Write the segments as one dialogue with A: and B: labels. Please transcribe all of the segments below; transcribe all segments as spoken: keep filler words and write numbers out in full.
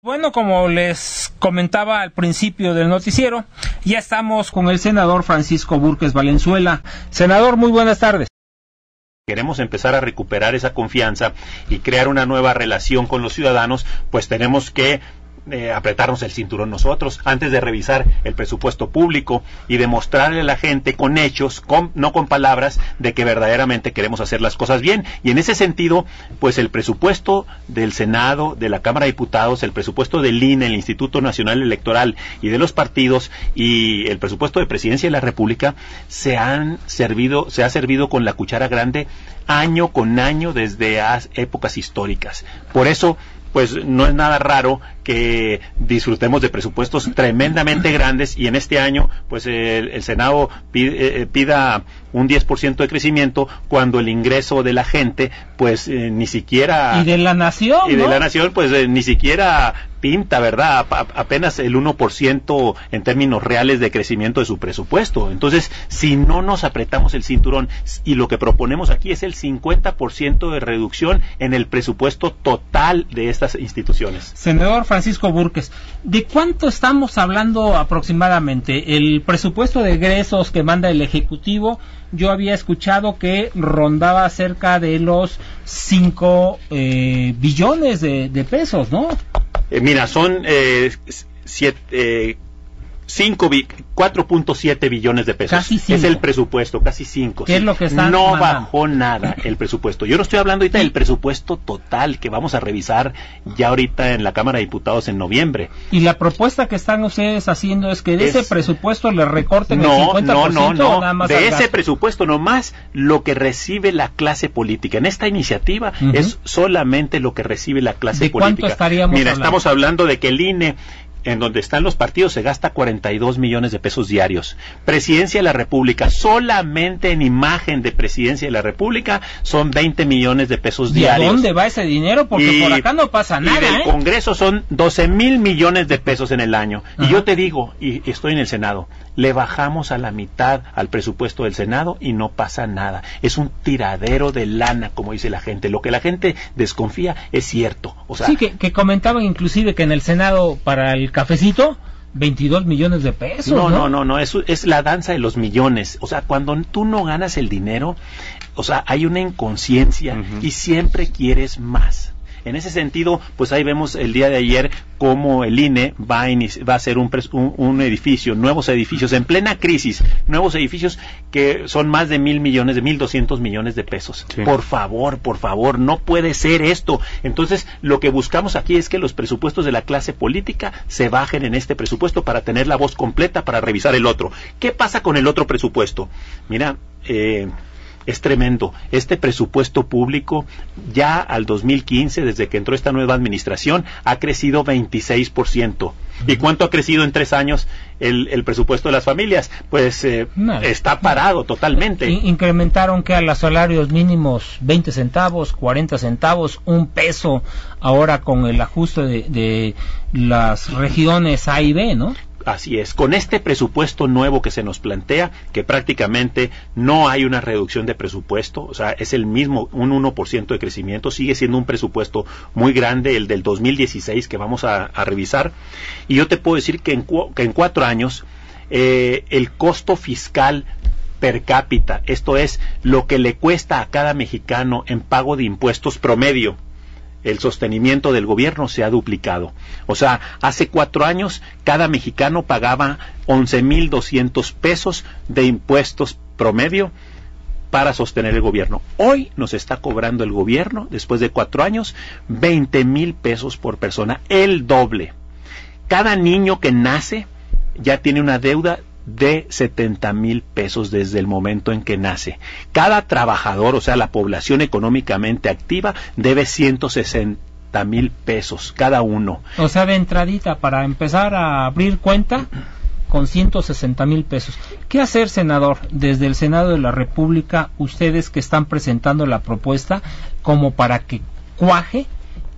A: Bueno, como les comentaba al principio del noticiero, ya estamos con el senador Francisco Búrquez Valenzuela. Senador, muy buenas tardes.
B: Queremos empezar a recuperar esa confianza y crear una nueva relación con los ciudadanos, pues tenemos que Eh, apretarnos el cinturón nosotros antes de revisar el presupuesto público y demostrarle a la gente con hechos, con, no con palabras, de que verdaderamente queremos hacer las cosas bien. Y en ese sentido, pues el presupuesto del Senado, de la Cámara de Diputados, el presupuesto del I N E, el Instituto Nacional Electoral y de los partidos y el presupuesto de Presidencia de la República se han servido, se ha servido con la cuchara grande año con año desde épocas históricas. Por eso, pues no es nada raro que disfrutemos de presupuestos tremendamente grandes y en este año pues el, el Senado pide, eh, pida un diez por ciento de crecimiento cuando el ingreso de la gente pues eh, ni siquiera...
A: Y de la nación,
B: Y de
A: ¿no?
B: la nación pues eh, ni siquiera pinta, ¿verdad? A, apenas el uno por ciento en términos reales de crecimiento de su presupuesto. Entonces, si no nos apretamos el cinturón y lo que proponemos aquí es el cincuenta por ciento de reducción en el presupuesto total de estas instituciones.
A: Senador Francisco Búrquez, ¿de cuánto estamos hablando aproximadamente? El presupuesto de egresos que manda el Ejecutivo, yo había escuchado que rondaba cerca de los cinco eh, billones de, de pesos, ¿no?
B: Eh, mira, son eh, siete, eh, cinco, cuatro punto siete billones de pesos.
A: Casi cinco.
B: Es el presupuesto, casi cinco.
A: ¿Qué
B: sí.
A: es lo que están
B: No
A: mandando?
B: bajó nada el presupuesto. Yo no estoy hablando ahorita del presupuesto total que vamos a revisar ya ahorita en la Cámara de Diputados en noviembre.
A: Y la propuesta que están ustedes haciendo es que de
B: Es...
A: ese presupuesto le recorten
B: no,
A: el cincuenta por ciento
B: no, no, no.
A: o nada más
B: de
A: al
B: ese
A: gasto?
B: presupuesto nomás lo que recibe la clase política. En esta iniciativa uh-huh. es solamente lo que recibe la clase
A: ¿De
B: política.
A: cuánto estaríamos
B: Mira,
A: hablando?
B: estamos hablando de que el I N E, en donde están los partidos, se gasta cuarenta y dos millones de pesos diarios. Presidencia de la República, solamente en imagen de Presidencia de la República, son veinte millones de pesos
A: ¿Y
B: diarios.
A: a dónde va ese dinero? Porque
B: y,
A: por acá no pasa nada,
B: y del
A: ¿eh?
B: Congreso son doce mil millones de pesos en el año.
A: Ajá.
B: Y yo te digo, y estoy en el Senado, le bajamos a la mitad al presupuesto del Senado y no pasa nada. Es un tiradero de lana, como dice la gente. Lo que la gente desconfía es cierto. O sea,
A: sí, que, que comentaban inclusive que en el Senado para el cafecito veintidós millones de pesos.
B: No,
A: no,
B: no, no, no, eso es la danza de los millones. O sea, cuando tú no ganas el dinero, o sea, hay una inconsciencia uh-huh. y siempre quieres más. En ese sentido, pues ahí vemos el día de ayer cómo el I N E va a, va a hacer un, un, un edificio, nuevos edificios en plena crisis, nuevos edificios que son más de mil millones, de mil doscientos millones de pesos. Sí. Por favor, por favor, no puede ser esto. Entonces, lo que buscamos aquí es que los presupuestos de la clase política se bajen en este presupuesto para tener la voz completa para revisar el otro. ¿Qué pasa con el otro presupuesto? Mira, eh... es tremendo. Este presupuesto público ya al dos mil quince, desde que entró esta nueva administración, ha crecido veintiséis por ciento. Uh-huh. ¿Y cuánto ha crecido en tres años el, el presupuesto de las familias? Pues eh, no. está parado totalmente.
A: In- incrementaron que a los salarios mínimos veinte centavos, cuarenta centavos, un peso, ahora con el ajuste de, de las regiones A y B, ¿no?
B: Así es, con este presupuesto nuevo que se nos plantea, que prácticamente no hay una reducción de presupuesto, o sea, es el mismo, un uno por ciento de crecimiento, sigue siendo un presupuesto muy grande, el del dos mil dieciséis que vamos a, a revisar, y yo te puedo decir que en, cu- que en cuatro años eh, el costo fiscal per cápita, esto es, lo que le cuesta a cada mexicano en pago de impuestos promedio, el sostenimiento del gobierno se ha duplicado. O sea, hace cuatro años cada mexicano pagaba once mil doscientos pesos de impuestos promedio para sostener el gobierno. Hoy nos está cobrando el gobierno, después de cuatro años, veinte mil pesos por persona, el doble. Cada niño que nace ya tiene una deuda de setenta mil pesos desde el momento en que nace. Cada trabajador, o sea, la población económicamente activa, debe ciento sesenta mil pesos cada uno.
A: O sea, de entradita, para empezar a abrir cuenta, con ciento sesenta mil pesos. ¿Qué hacer, senador, desde el Senado de la República, ustedes que están presentando la propuesta, como para que cuaje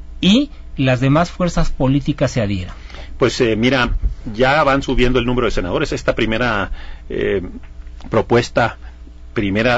A: y las demás fuerzas políticas se adhieran?
B: Pues eh, mira, ya van subiendo el número de senadores. Esta primera eh, propuesta, primera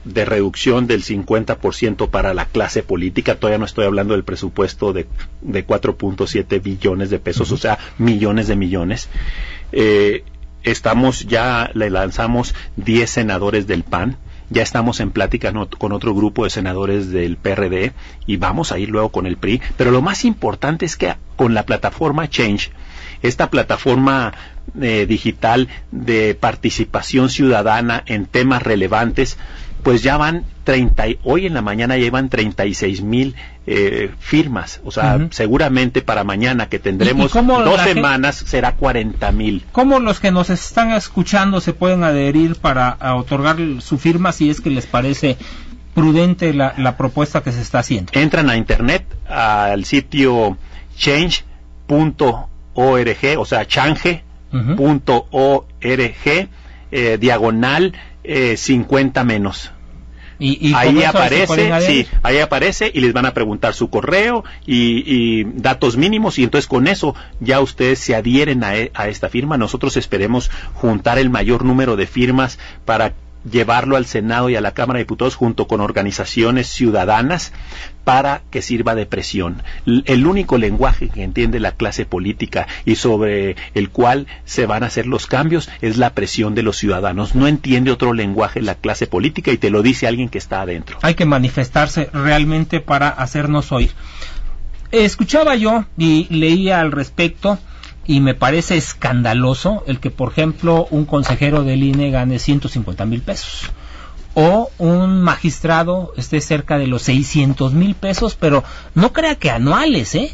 B: de reducción del cincuenta por ciento para la clase política. Todavía no estoy hablando del presupuesto de, de cuatro punto siete billones de pesos, uh-huh. o sea, millones de millones. Eh, estamos ya, le lanzamos diez senadores del P A N. Ya estamos en plática no, con otro grupo de senadores del P R D y vamos a ir luego con el P R I. Pero lo más importante es que con la plataforma Change, esta plataforma eh, digital de participación ciudadana en temas relevantes, pues ya van treinta, hoy en la mañana llevan treinta y seis mil eh, firmas, o sea, uh-huh. seguramente para mañana que tendremos ¿Y, y dos semanas gente, será cuarenta mil.
A: ¿Cómo los que nos están escuchando se pueden adherir para a otorgar su firma si es que les parece prudente la, la propuesta que se está haciendo?
B: Entran a internet, al sitio change punto org, o sea, change punto org, uh-huh. eh, diagonal eh, cincuenta menos.
A: Y, y
B: ahí aparece, sí, ahí aparece y les van a preguntar su correo y, y datos mínimos y entonces con eso ya ustedes se adhieren a, e, a esta firma. Nosotros esperemos juntar el mayor número de firmas para llevarlo al Senado y a la Cámara de Diputados junto con organizaciones ciudadanas para que sirva de presión. El único lenguaje que entiende la clase política y sobre el cual se van a hacer los cambios es la presión de los ciudadanos. No entiende otro lenguaje la clase política y te lo dice alguien que está adentro.
A: Hay que manifestarse realmente para hacernos oír. Escuchaba yo y leía al respecto y me parece escandaloso el que, por ejemplo, un consejero del I N E gane ciento cincuenta mil pesos o un magistrado esté cerca de los seiscientos mil pesos, pero no crea que anuales, ¿eh?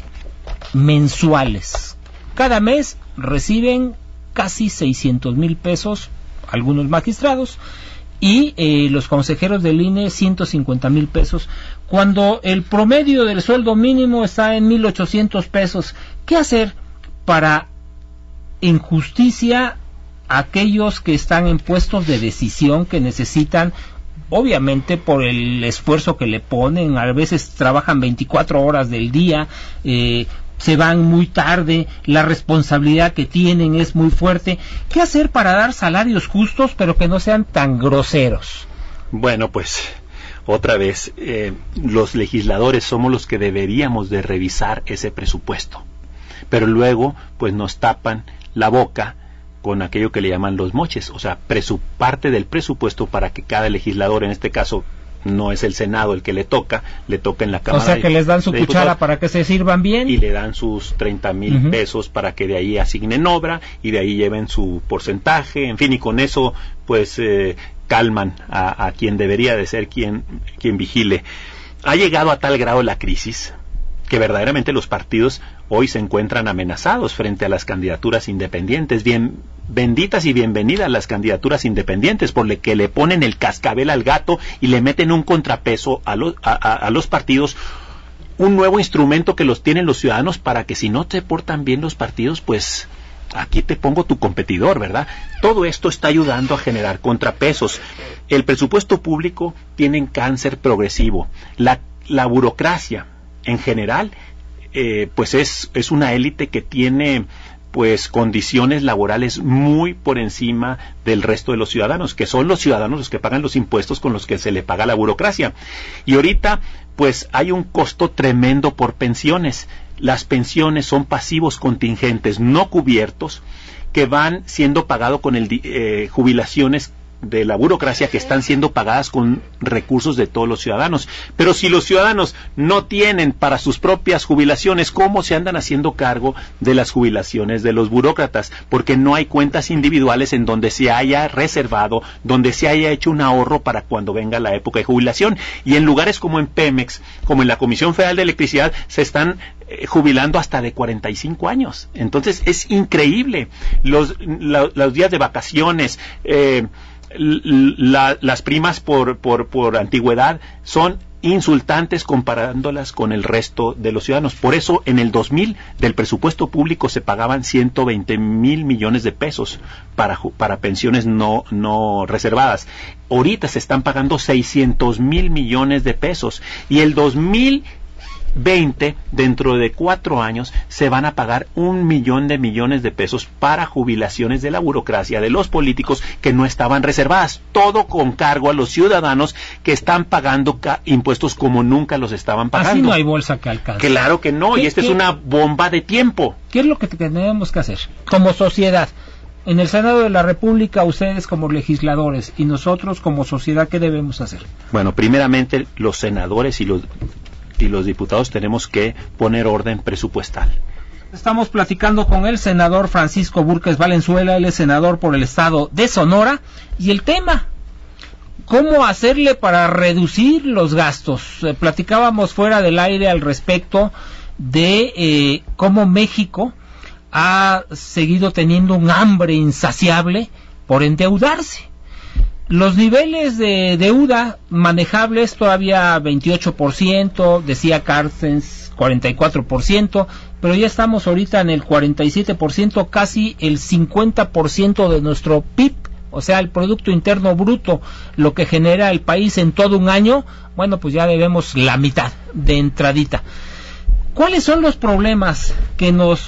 A: Mensuales. Cada mes reciben casi seiscientos mil pesos algunos magistrados y eh, los consejeros del I N E ciento cincuenta mil pesos, cuando el promedio del sueldo mínimo está en mil ochocientos pesos. ¿Qué hacer para, en justicia, aquellos que están en puestos de decisión, que necesitan, obviamente por el esfuerzo que le ponen, a veces trabajan veinticuatro horas del día, eh, se van muy tarde, la responsabilidad que tienen es muy fuerte? ¿Qué hacer para dar salarios justos pero que no sean tan groseros?
B: Bueno, pues otra vez, eh, los legisladores somos los que deberíamos de revisar ese presupuesto, pero luego pues nos tapan la boca con aquello que le llaman los moches, o sea, presu- parte del presupuesto para que cada legislador, en este caso no es el Senado el que le toca, le toca en la Cámara.
A: O sea, que les dan su cuchara para que se sirvan bien.
B: Y le dan sus treinta mil uh-huh. pesos para que de ahí asignen obra y de ahí lleven su porcentaje, en fin, y con eso pues eh, calman a, a quien debería de ser quien, quien vigile. Ha llegado a tal grado la crisis que verdaderamente los partidos hoy se encuentran amenazados frente a las candidaturas independientes. Bien, benditas y bienvenidas las candidaturas independientes, por lo que le ponen el cascabel al gato y le meten un contrapeso a, lo, a, a, a los partidos, un nuevo instrumento que los tienen los ciudadanos para que si no te portan bien los partidos, pues aquí te pongo tu competidor, ¿verdad? Todo esto está ayudando a generar contrapesos. El presupuesto público tiene un cáncer progresivo. La, la burocracia en general, eh, pues es, es una élite que tiene pues condiciones laborales muy por encima del resto de los ciudadanos, que son los ciudadanos los que pagan los impuestos con los que se le paga la burocracia. Y ahorita pues hay un costo tremendo por pensiones. Las pensiones son pasivos contingentes no cubiertos que van siendo pagados con el eh, jubilaciones de la burocracia que están siendo pagadas con recursos de todos los ciudadanos. Pero si los ciudadanos no tienen para sus propias jubilaciones, ¿cómo se andan haciendo cargo de las jubilaciones de los burócratas? Porque no hay cuentas individuales en donde se haya reservado, donde se haya hecho un ahorro para cuando venga la época de jubilación. Y en lugares como en Pemex, como en la Comisión Federal de Electricidad, se están eh, jubilando hasta de cuarenta y cinco años. Entonces es increíble. Los, la, los días de vacaciones, eh, La, las primas por, por, por antigüedad son insultantes comparándolas con el resto de los ciudadanos. Por eso en el dos mil del presupuesto público se pagaban ciento veinte mil millones de pesos para, para pensiones no, no reservadas. Ahorita se están pagando seiscientos mil millones de pesos y el dos mil veinte, dentro de cuatro años, se van a pagar un millón de millones de pesos para jubilaciones de la burocracia, de los políticos que no estaban reservadas, todo con cargo a los ciudadanos que están pagando impuestos como nunca los estaban pagando.
A: Así no hay bolsa que alcance.
B: Claro que no, y esta es una bomba de tiempo.
A: ¿Qué es lo que tenemos que hacer como sociedad? En el Senado de la República, ustedes como legisladores y nosotros como sociedad, ¿qué debemos hacer?
B: Bueno, primeramente los senadores y los, y los diputados tenemos que poner orden presupuestal.
A: Estamos platicando con el senador Francisco Búrquez Valenzuela, él es senador por el estado de Sonora, y el tema, ¿cómo hacerle para reducir los gastos? Eh, platicábamos fuera del aire al respecto de eh, cómo México ha seguido teniendo un hambre insaciable por endeudarse. Los niveles de deuda manejables todavía veintiocho por ciento, decía Carstens cuarenta y cuatro por ciento, pero ya estamos ahorita en el cuarenta y siete por ciento, casi el cincuenta por ciento de nuestro P I B, o sea, el Producto Interno Bruto, lo que genera el país en todo un año, bueno, pues ya debemos la mitad de entradita. ¿Cuáles son los problemas que nos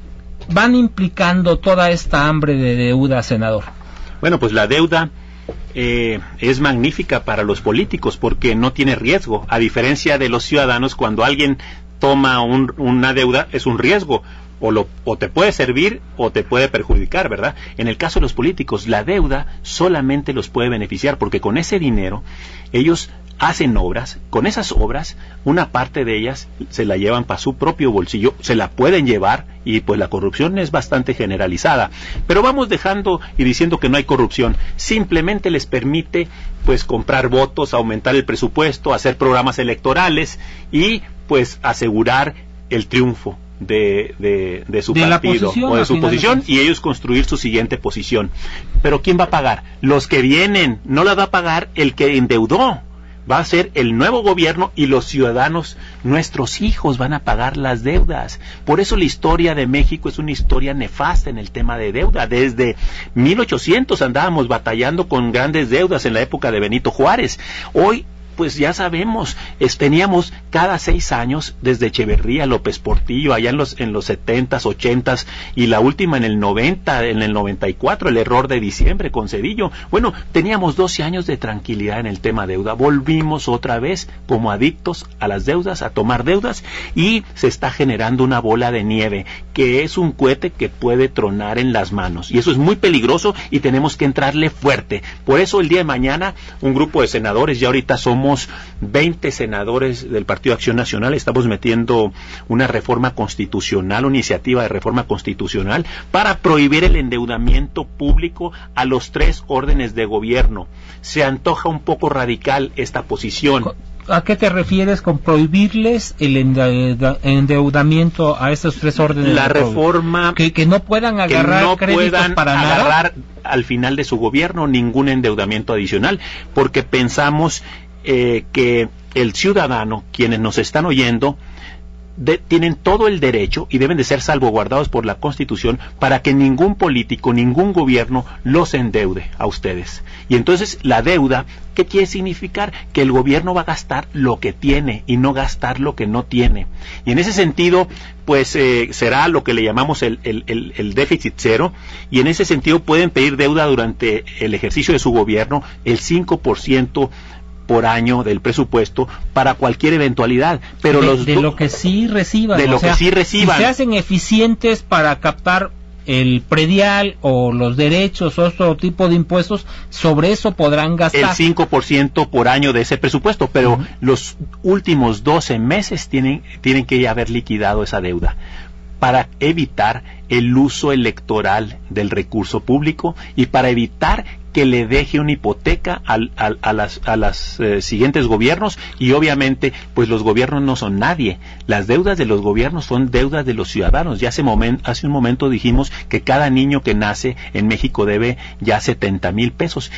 A: van implicando toda esta hambre de deuda, senador?
B: Bueno, pues la deuda eh, es magnífica para los políticos porque no tiene riesgo, a diferencia de los ciudadanos. Cuando alguien toma un, una deuda es un riesgo, o, lo, o te puede servir o te puede perjudicar, ¿verdad? En el caso de los políticos, la deuda solamente los puede beneficiar porque con ese dinero ellos hacen obras, con esas obras una parte de ellas se la llevan para su propio bolsillo, se la pueden llevar, y pues la corrupción es bastante generalizada, pero vamos dejando y diciendo que no hay corrupción, simplemente les permite pues comprar votos, aumentar el presupuesto, hacer programas electorales y pues asegurar el triunfo de, de, de su
A: de
B: partido
A: posición,
B: o de su posición, y ellos construir su siguiente posición. Pero ¿quién va a pagar? Los que vienen, no la va a pagar el que endeudó. Va a ser el nuevo gobierno y los ciudadanos, nuestros hijos, van a pagar las deudas. Por eso la historia de México es una historia nefasta en el tema de deuda. Desde mil ochocientos andábamos batallando con grandes deudas en la época de Benito Juárez. Hoy pues ya sabemos, es, teníamos cada seis años, desde Echeverría, López Portillo, allá en los en los setentas, ochentas, y la última en el noventa, en el noventa y cuatro, el error de diciembre con Cedillo. Bueno, teníamos doce años de tranquilidad en el tema deuda. Volvimos otra vez como adictos a las deudas, a tomar deudas, y se está generando una bola de nieve, que es un cohete que puede tronar en las manos. Y eso es muy peligroso y tenemos que entrarle fuerte. Por eso el día de mañana, un grupo de senadores, ya ahorita somos veinte senadores del Partido Acción Nacional, estamos metiendo una reforma constitucional, una iniciativa de reforma constitucional para prohibir el endeudamiento público a los tres órdenes de gobierno. Se antoja un poco radical esta posición.
A: ¿A qué te refieres con prohibirles el endeudamiento a estos tres órdenes?
B: La reforma
A: que, que no puedan agarrar
B: que no
A: créditos
B: puedan
A: para
B: agarrar
A: nada
B: al final de su gobierno ningún endeudamiento adicional, porque pensamos eh, que el ciudadano, quienes nos están oyendo, De, tienen todo el derecho y deben de ser salvaguardados por la Constitución para que ningún político, ningún gobierno los endeude a ustedes. Y entonces la deuda, ¿qué quiere significar? Que el gobierno va a gastar lo que tiene y no gastar lo que no tiene. Y en ese sentido, pues eh, será lo que le llamamos el, el, el, el déficit cero, y en ese sentido pueden pedir deuda durante el ejercicio de su gobierno el cinco por ciento por año del presupuesto para cualquier eventualidad, pero
A: de,
B: los
A: de lo que sí reciban,
B: de
A: o
B: lo
A: sea,
B: que sí reciban,
A: si se hacen eficientes para captar el predial o los derechos o otro tipo de impuestos, sobre eso podrán gastar
B: el cinco por ciento por año de ese presupuesto, pero uh-huh. los últimos doce meses tienen tienen que haber liquidado esa deuda para evitar el uso electoral del recurso público y para evitar que le deje una hipoteca al, al, a las, a las eh, siguientes gobiernos. Y obviamente pues los gobiernos no son nadie, las deudas de los gobiernos son deudas de los ciudadanos. Ya hace, moment, hace un momento dijimos que cada niño que nace en México debe ya setenta mil pesos.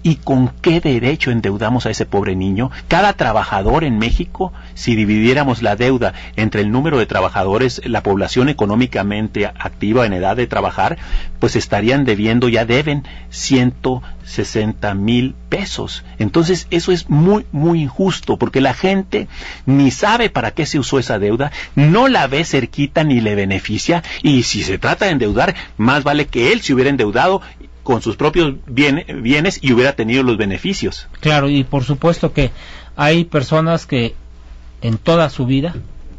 B: ¿Y con qué derecho endeudamos a ese pobre niño? Cada trabajador en México, si dividiéramos la deuda entre el número de trabajadores, la población económicamente activa en edad de trabajar, pues estarían debiendo, ya deben, ciento sesenta mil pesos. Entonces eso es muy, muy injusto, porque la gente ni sabe para qué se usó esa deuda, no la ve cerquita ni le beneficia, y si se trata de endeudar, más vale que él se hubiera endeudado con sus propios bien, bienes y hubiera tenido los beneficios.
A: Claro, y por supuesto que hay personas que en toda su vida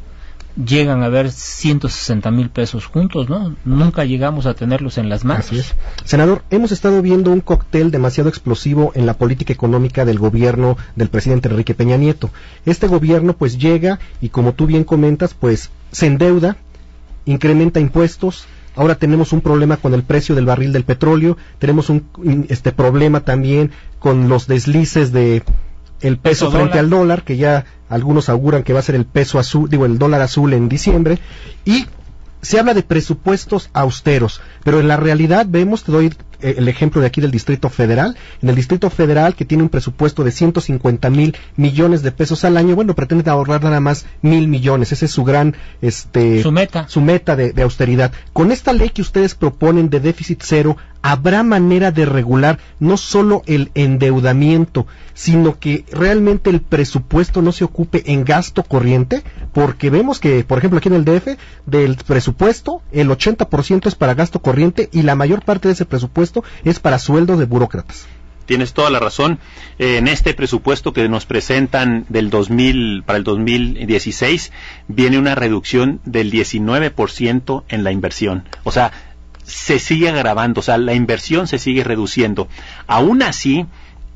A: llegan a ver ciento sesenta mil pesos juntos, ¿no? Nunca llegamos a tenerlos en las manos.
C: Así es. Senador, hemos estado viendo un cóctel demasiado explosivo en la política económica del gobierno del presidente Enrique Peña Nieto. Este gobierno pues llega y, como tú bien comentas, pues se endeuda, incrementa impuestos. Ahora tenemos un problema con el precio del barril del petróleo, tenemos un este problema también con los deslices de el peso, peso frente dólar. al dólar, que ya algunos auguran que va a ser el peso azul, digo el dólar azul en diciembre, y se habla de presupuestos austeros, pero en la realidad vemos, te doy el ejemplo de aquí del Distrito Federal, en el Distrito Federal, que tiene un presupuesto de ciento cincuenta mil millones de pesos al año, bueno, pretende ahorrar nada más mil millones, ese es su gran, este,
A: su meta,
C: su meta de, de austeridad. Con esta ley que ustedes proponen de déficit cero, ¿habrá manera de regular no solo el endeudamiento, sino que realmente el presupuesto no se ocupe en gasto corriente? Porque vemos que, por ejemplo, aquí en el D F, del presupuesto, el ochenta por ciento es para gasto corriente y la mayor parte de ese presupuesto es para sueldos de burócratas.
B: Tienes toda la razón. Eh, en este presupuesto que nos presentan del dos mil para el dos mil dieciséis viene una reducción del diecinueve por ciento en la inversión. O sea, se sigue agravando, o sea, la inversión se sigue reduciendo. Aún así,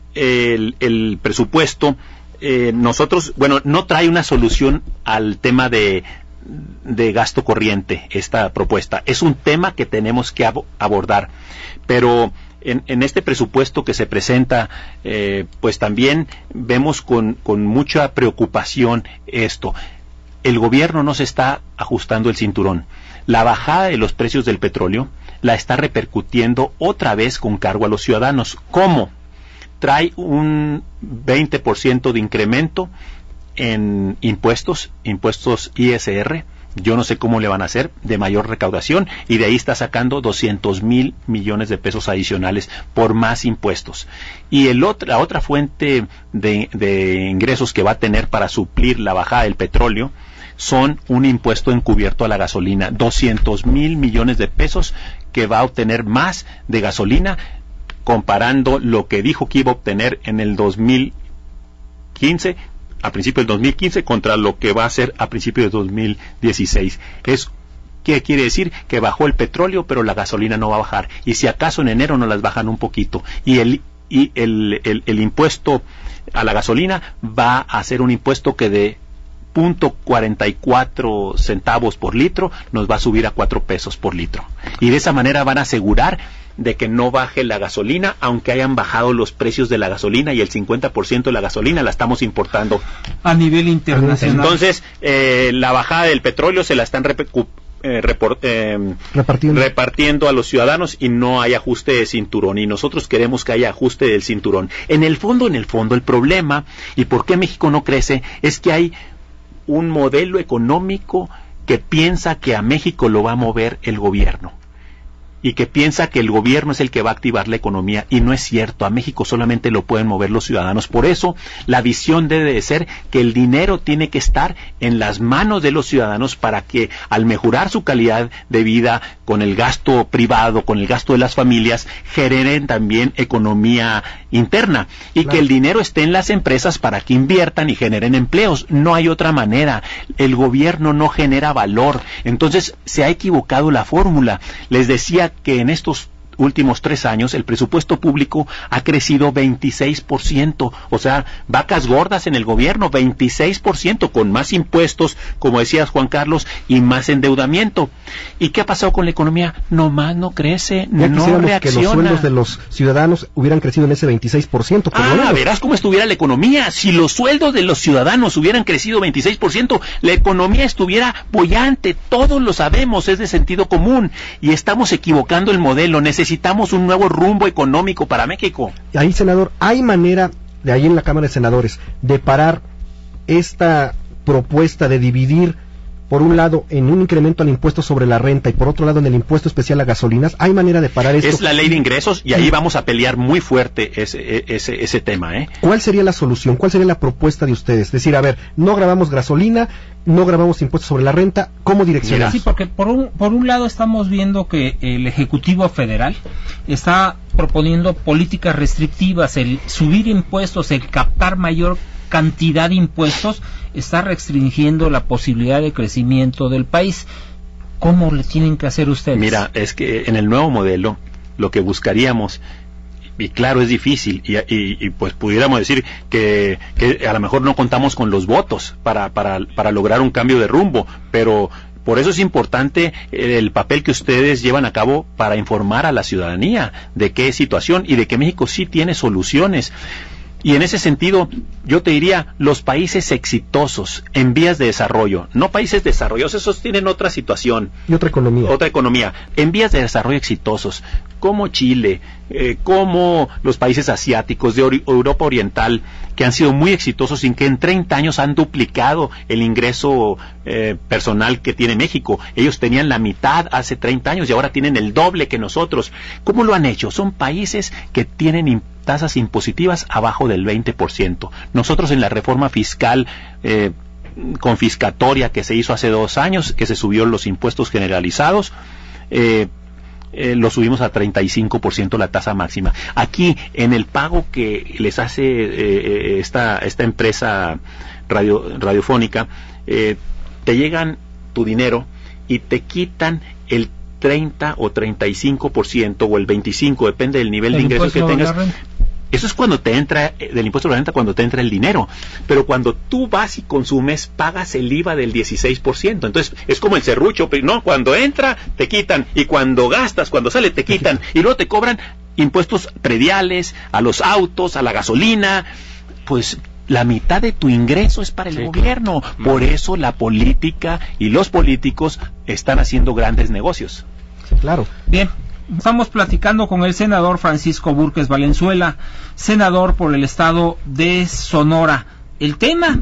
B: el, el presupuesto, eh, nosotros, bueno, no trae una solución al tema de, de gasto corriente, esta propuesta. Es un tema que tenemos que ab- abordar, pero en, en este presupuesto que se presenta, eh, pues también vemos con, con mucha preocupación esto. El gobierno no se está ajustando el cinturón. La bajada de los precios del petróleo la está repercutiendo otra vez con cargo a los ciudadanos. ¿Cómo? Trae un veinte por ciento de incremento en impuestos, impuestos I S R. Yo no sé cómo le van a hacer, de mayor recaudación, y de ahí está sacando doscientos mil millones de pesos adicionales por más impuestos. Y el otro, la otra fuente de, de ingresos que va a tener para suplir la bajada del petróleo son un impuesto encubierto a la gasolina, doscientos mil millones de pesos que va a obtener más de gasolina, comparando lo que dijo que iba a obtener en el dos mil quince, a principio del dos mil quince, contra lo que va a hacer a principio del dos mil dieciséis. Es, ¿qué quiere decir? Que bajó el petróleo, pero la gasolina no va a bajar, y si acaso en enero no las bajan un poquito, y el y el, el, el impuesto a la gasolina va a ser un impuesto que de punto cuarenta y cuatro centavos por litro nos va a subir a cuatro pesos por litro, y de esa manera van a asegurar de que no baje la gasolina, aunque hayan bajado los precios de la gasolina, y el cincuenta por ciento de la gasolina la estamos importando
A: a nivel internacional.
B: Entonces, eh, la bajada del petróleo se la están recu- eh, report- eh, repartiendo. repartiendo a los ciudadanos, y no hay ajuste de cinturón, y nosotros queremos que haya ajuste del cinturón. En el fondo, en el fondo, el problema, y por qué México no crece, es que hay un modelo económico que piensa que a México lo va a mover el gobierno, y que piensa que el gobierno es el que va a activar la economía, y no es cierto. A México solamente lo pueden mover los ciudadanos. Por eso la visión debe de ser que el dinero tiene que estar en las manos de los ciudadanos, para que al mejorar su calidad de vida con el gasto privado, con el gasto de las familias, generen también economía interna, y claro, que el dinero esté en las empresas para que inviertan y generen empleos. No hay otra manera. El gobierno no genera valor. Entonces se ha equivocado la fórmula. Les decía que en estos últimos tres años el presupuesto público ha crecido veintiséis por ciento, o sea, vacas gordas en el gobierno, veintiséis por ciento, con más impuestos, como decías, Juan Carlos, y más endeudamiento. ¿Y qué ha pasado con la economía? Nomás no crece,
C: ya
B: no reacciona.
C: Que los sueldos de los ciudadanos hubieran crecido en ese veintiséis por ciento.
B: Ah,
C: bueno,
B: verás cómo estuviera la economía. Si los sueldos de los ciudadanos hubieran crecido veintiséis por ciento, la economía estuviera boyante. Todos lo sabemos, es de sentido común, y estamos equivocando el modelo. Necesitamos necesitamos un nuevo rumbo económico para México.
C: Ahí, senador, ¿hay manera, de ahí en la Cámara de Senadores, de parar esta propuesta de dividir, por un lado, en un incremento al impuesto sobre la renta y por otro lado en el impuesto especial a gasolinas? ¿Hay manera de parar esto?
B: Es la ley de ingresos y ahí vamos a pelear muy fuerte ese, ese, ese tema, ¿eh?
C: ¿Cuál sería la solución? ¿Cuál sería la propuesta de ustedes? Decir, a ver, no grabamos gasolina, no grabamos impuestos sobre la renta, ¿cómo direccionar?
A: Sí, porque por un, por un lado estamos viendo que el Ejecutivo Federal está proponiendo políticas restrictivas, el subir impuestos, el captar mayor cantidad de impuestos, está restringiendo la posibilidad de crecimiento del país. ¿Cómo le tienen que hacer ustedes?
B: Mira, es que en el nuevo modelo lo que buscaríamos, y claro, es difícil, y, y, y pues pudiéramos decir que, que a lo mejor no contamos con los votos para, para, para lograr un cambio de rumbo, pero por eso es importante el papel que ustedes llevan a cabo para informar a la ciudadanía de qué situación y de que México sí tiene soluciones. Y en ese sentido, yo te diría, los países exitosos en vías de desarrollo, no países desarrollados, esos tienen otra situación.
C: Y otra economía.
B: Otra economía. En vías de desarrollo exitosos, como Chile, eh, como los países asiáticos de Ori- Europa Oriental, que han sido muy exitosos y que en treinta años han duplicado el ingreso eh, personal que tiene México. Ellos tenían la mitad hace treinta años y ahora tienen el doble que nosotros. ¿Cómo lo han hecho? Son países que tienen imp- tasas impositivas abajo del veinte por ciento. Nosotros en la reforma fiscal eh, confiscatoria que se hizo hace dos años, que se subió los impuestos generalizados, eh, eh, lo subimos a treinta y cinco por ciento la tasa máxima. Aquí, en el pago que les hace eh, esta, esta empresa radio, radiofónica, eh, te llegan tu dinero y te quitan el treinta o treinta y cinco por ciento o el veinticinco por ciento, depende del nivel de ingresos que tengas. Eso es cuando te entra, del impuesto sobre la renta, cuando te entra el dinero. Pero cuando tú vas y consumes, pagas el I V A del dieciséis por ciento. Entonces, es como el serrucho, pero no, cuando entra, te quitan. Y cuando gastas, cuando sale, te quitan. Y luego te cobran impuestos prediales, a los autos, a la gasolina. Pues la mitad de tu ingreso es para el sí, gobierno. Claro. Por eso la política y los políticos están haciendo grandes negocios.
C: Claro.
A: Bien. Estamos platicando con el senador Francisco Búrquez Valenzuela, senador por el estado de Sonora. El tema,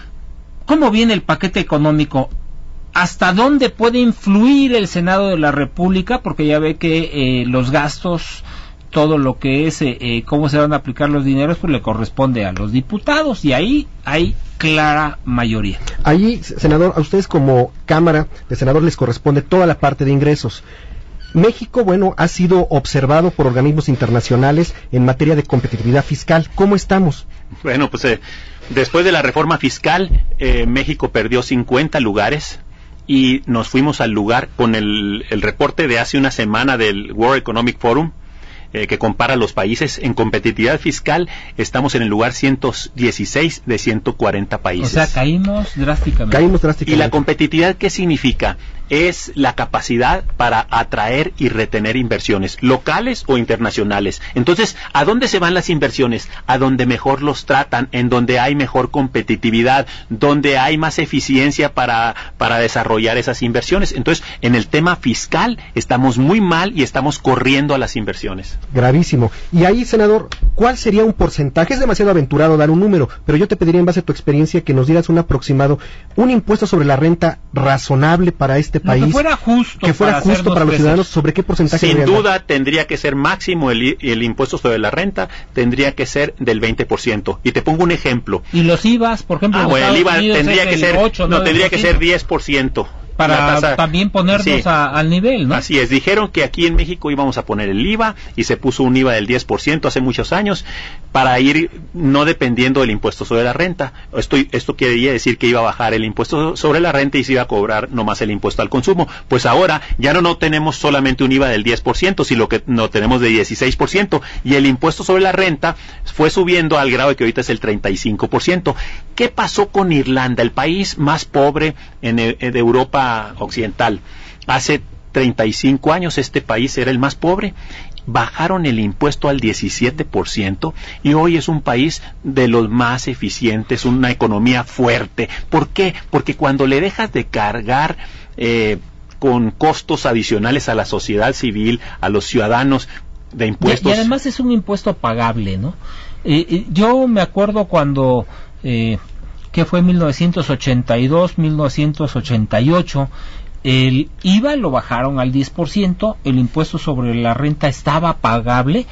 A: ¿cómo viene el paquete económico? ¿Hasta dónde puede influir el Senado de la República? Porque ya ve que eh, los gastos, todo lo que es, eh, eh, cómo se van a aplicar los dineros, pues le corresponde a los diputados, y ahí hay clara mayoría.
C: Ahí, senador, a ustedes como Cámara de Senadores les corresponde toda la parte de ingresos. México, bueno, ha sido observado por organismos internacionales en materia de competitividad fiscal. ¿Cómo estamos?
B: Bueno, pues eh, después de la reforma fiscal, eh, México perdió cincuenta lugares y nos fuimos al lugar con el, el reporte de hace una semana del World Economic Forum, eh, que compara los países en competitividad fiscal. Estamos en el lugar ciento dieciséis de ciento cuarenta países.
A: O sea, caímos drásticamente.
C: Caímos drásticamente.
B: ¿Y la competitividad qué significa? Es la capacidad para atraer y retener inversiones, locales o internacionales. Entonces, ¿a dónde se van las inversiones? A donde mejor los tratan, en donde hay mejor competitividad, donde hay más eficiencia para, para desarrollar esas inversiones. Entonces, en el tema fiscal estamos muy mal y estamos corriendo a las inversiones.
C: Gravísimo. Y ahí, senador, ¿cuál sería un porcentaje? Es demasiado aventurado dar un número, pero yo te pediría, en base a tu experiencia, que nos dieras un aproximado, un impuesto sobre la renta razonable para este país.
A: No, que fuera justo,
C: que fuera
A: para,
C: justo para los pesos. Ciudadanos. ¿Sobre qué porcentaje?
B: Sin duda dar? Tendría que ser máximo el, el impuesto sobre la renta, tendría que ser del veinte por ciento. Y te pongo un ejemplo.
A: ¿Y los I V As, por ejemplo?
B: Ah, bueno, el I V A tendría que ser, ocho, no, tendría que ser diez por ciento.
A: Para tasa, también ponernos sí, a, al nivel, ¿no?
B: Así es, dijeron que aquí en México íbamos a poner el I V A y se puso un I V A del diez por ciento hace muchos años para ir no dependiendo del impuesto sobre la renta. Esto, esto quería decir que iba a bajar el impuesto sobre la renta y se iba a cobrar nomás el impuesto al consumo. Pues ahora ya no, no tenemos solamente un I V A del diez por ciento, sino que no tenemos de dieciséis por ciento, y el impuesto sobre la renta fue subiendo al grado de que ahorita es el treinta y cinco por ciento. ¿Qué pasó con Irlanda, el país más pobre en, en Europa occidental? Hace treinta y cinco años este país era el más pobre, bajaron el impuesto al diecisiete por ciento y hoy es un país de los más eficientes, una economía fuerte. ¿Por qué? Porque cuando le dejas de cargar eh, con costos adicionales a la sociedad civil, a los ciudadanos de impuestos.
A: Y, y además es un impuesto pagable, ¿no? Eh, eh, yo me acuerdo cuando, eh, que fue mil novecientos ochenta y dos, mil novecientos ochenta y ocho, el I V A lo bajaron al diez por ciento, el impuesto sobre la renta estaba pagable,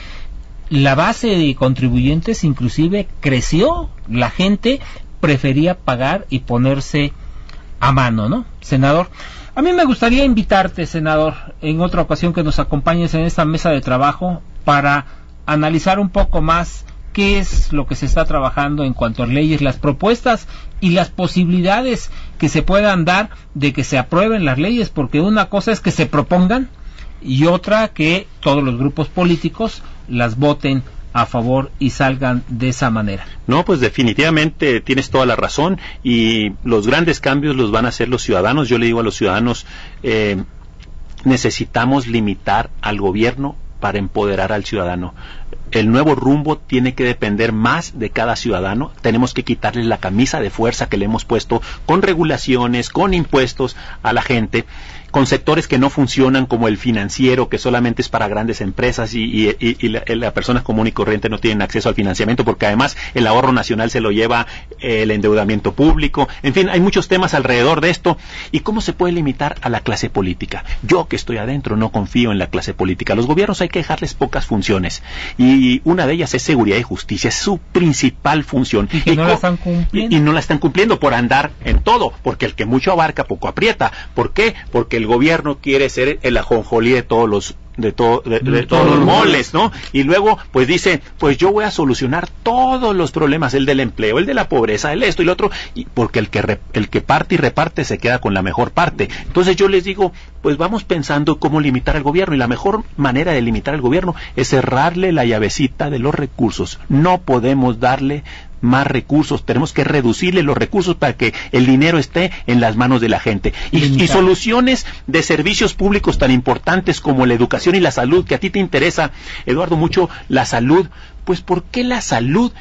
A: la base de contribuyentes inclusive creció, la gente prefería pagar y ponerse a mano, ¿no? Senador, a mí me gustaría invitarte, senador, en otra ocasión que nos acompañes en esta mesa de trabajo para analizar un poco más qué es lo que se está trabajando en cuanto a leyes, las propuestas y las posibilidades que se puedan dar de que se aprueben las leyes, porque una cosa es que se propongan y otra que todos los grupos políticos las voten a favor y salgan de esa manera.
B: No, pues definitivamente tienes toda la razón, y los grandes cambios los van a hacer los ciudadanos. Yo le digo a los ciudadanos, eh, necesitamos limitar al gobierno para empoderar al ciudadano. El nuevo rumbo tiene que depender más de cada ciudadano. Tenemos que quitarle la camisa de fuerza que le hemos puesto con regulaciones, con impuestos a la gente, con sectores que no funcionan, como el financiero, que solamente es para grandes empresas, y, y, y, y la, la persona común y corriente no tienen acceso al financiamiento, porque además el ahorro nacional se lo lleva eh, el endeudamiento público. En fin, hay muchos temas alrededor de esto. ¿Y cómo se puede limitar a la clase política? Yo, que estoy adentro, no confío en la clase política. Los gobiernos hay que dejarles pocas funciones, y una de ellas es seguridad y justicia, es su principal función.
A: Y que
B: y
A: no la están cumpliendo.
B: Y, y no la están cumpliendo por andar en todo, porque el que mucho abarca, poco aprieta. ¿Por qué? Porque el gobierno quiere ser el ajonjolí de todos los de, to, de, de, de todos los moles, ¿no? Y luego pues dice, pues yo voy a solucionar todos los problemas, el del empleo, el de la pobreza, el esto y lo otro, y porque el que re, el que parte y reparte se queda con la mejor parte. Entonces yo les digo, pues vamos pensando cómo limitar al gobierno, y la mejor manera de limitar al gobierno es cerrarle la llavecita de los recursos. No podemos darle más recursos, tenemos que reducirle los recursos para que el dinero esté en las manos de la gente, y, y soluciones de servicios públicos tan importantes como la educación y la salud, que a ti te interesa, Eduardo, mucho la salud. Pues ¿por qué la salud?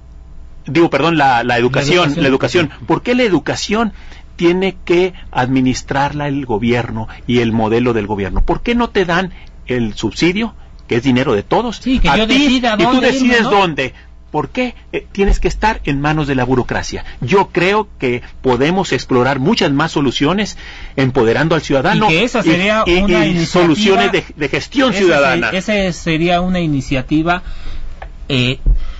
B: Digo, perdón, la, la educación, la educación, la educación. ¿Por qué la educación tiene que administrarla el gobierno y el modelo del gobierno? ¿Por qué no te dan el subsidio, que es dinero de todos,
A: sí, que
B: a
A: yo
B: ti,
A: decida
B: y tú
A: dónde
B: decides
A: irme, ¿no?
B: dónde? ¿Por qué eh, tienes que estar en manos de la burocracia? Yo creo que podemos explorar muchas más soluciones empoderando al ciudadano,
A: y que esa sería
B: y,
A: una
B: y, y soluciones de, de gestión
A: esa
B: ciudadana.
A: Esa sería una iniciativa eh,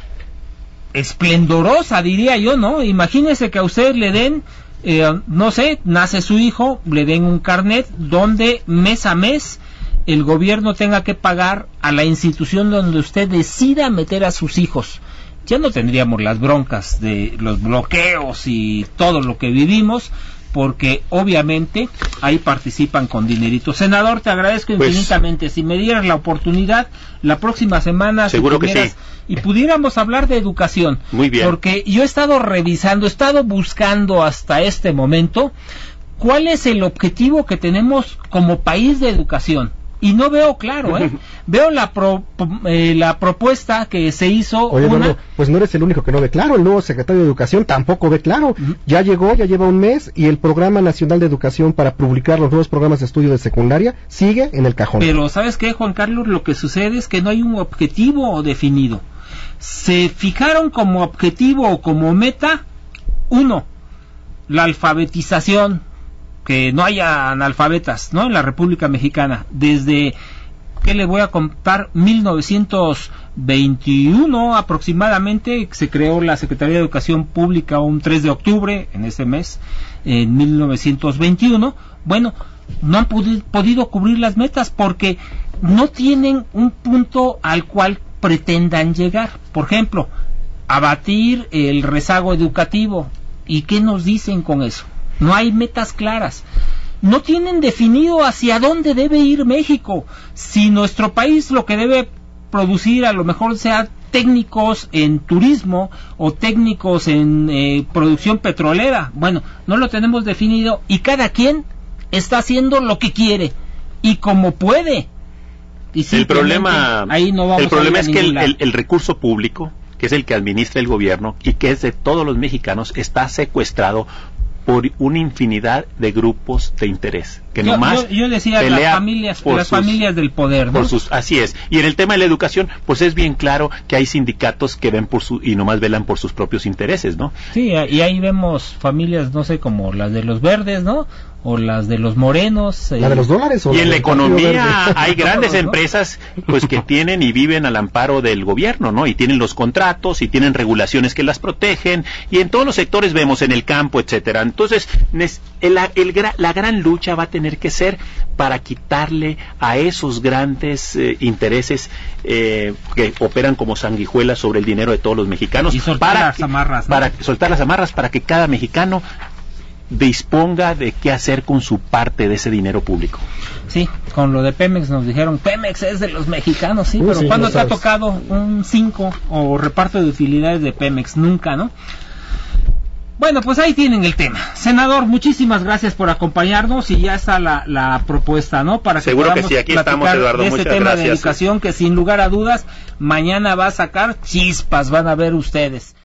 A: esplendorosa, diría yo, ¿no? Imagínese que a usted le den, eh, no sé, nace su hijo, le den un carnet donde mes a mes el gobierno tenga que pagar a la institución donde usted decida meter a sus hijos. Ya no tendríamos las broncas de los bloqueos y todo lo que vivimos, porque obviamente ahí participan con dinerito. Senador, te agradezco infinitamente. Pues, si me dieras la oportunidad, la próxima semana,
B: seguro
A: si
B: que sí,
A: y pudiéramos hablar de educación.
B: Muy bien.
A: Porque yo he estado revisando, he estado buscando hasta este momento cuál es el objetivo que tenemos como país de educación. Y no veo claro, ¿eh? Veo la pro, eh, la propuesta que se hizo.
C: Oye,
A: una...
C: Eduardo, pues no eres el único que no ve claro. El nuevo secretario de Educación tampoco ve claro. Uh-huh. Ya llegó, ya lleva un mes, y el Programa Nacional de Educación para publicar los nuevos programas de estudio de secundaria sigue en el cajón.
A: Pero ¿sabes qué, Juan Carlos? Lo que sucede es que no hay un objetivo definido. Se fijaron como objetivo o como meta, uno, la alfabetización, que no haya analfabetas, ¿no?, en la República Mexicana. Desde, ¿qué le voy a contar? mil novecientos veintiuno aproximadamente se creó la Secretaría de Educación Pública, un tres de octubre en ese mes, en mil novecientos veintiuno. Bueno, no han pudi- podido cubrir las metas porque no tienen un punto al cual pretendan llegar. Por ejemplo, abatir el rezago educativo. ¿Y qué nos dicen con eso? No hay metas claras. No tienen definido hacia dónde debe ir México. Si nuestro país lo que debe producir a lo mejor sea técnicos en turismo o técnicos en eh, producción petrolera, bueno, no lo tenemos definido, y cada quien está haciendo lo que quiere y como puede. Y
B: el problema,
A: ahí no vamos
B: el problema
A: a
B: es que el, el, el recurso público, que es el que administra el gobierno y que es de todos los mexicanos, está secuestrado por una infinidad de grupos de interés que
A: yo,
B: nomás
A: yo, yo decía las familias, las sus, familias del poder, ¿no?
B: Por sus, así es. Y en el tema de la educación, pues es bien claro que hay sindicatos que ven por su y nomás velan por sus propios intereses, ¿no?
A: Sí, y ahí vemos familias, no sé, como las de los verdes, ¿no? O las de los morenos.
C: ¿La eh, de los dólares? ¿O
B: y en la economía hay grandes empresas pues que tienen y viven al amparo del gobierno, ¿no? Y tienen los contratos y tienen regulaciones que las protegen, y en todos los sectores vemos, en el campo, etcétera. Entonces, el, el, la gran lucha va a tener que ser para quitarle a esos grandes eh, intereses eh, que operan como sanguijuelas sobre el dinero de todos los mexicanos.
A: Y soltar
B: para
A: las
B: que,
A: amarras, ¿no?
B: Para soltar las amarras para que cada mexicano disponga de qué hacer con su parte de ese dinero público.
A: Sí, con lo de Pemex nos dijeron, Pemex es de los mexicanos, sí,
C: Uy,
A: pero
C: sí,
A: ¿cuándo te
C: sabes.
A: ha tocado un cinco o reparto de utilidades de Pemex? Nunca, ¿no? Bueno, pues ahí tienen el tema. Senador, muchísimas gracias por acompañarnos, y ya está la, la propuesta, ¿no? Para que
B: Seguro
A: podamos
B: que sí, aquí
A: platicar
B: estamos, Eduardo,
A: de este
B: muchas
A: tema
B: gracias.
A: de educación que sin lugar a dudas mañana va a sacar chispas, van a ver ustedes.